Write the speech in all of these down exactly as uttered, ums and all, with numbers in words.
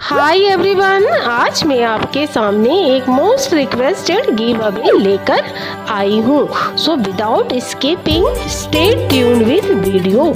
Hi everyone, आज मैं आपके सामने एक मोस्ट रिक्वेस्टेड गिव अवे लेकर आई हूँ। So without skipping stay tuned with video.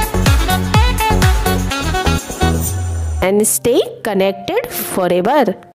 And stay connected forever.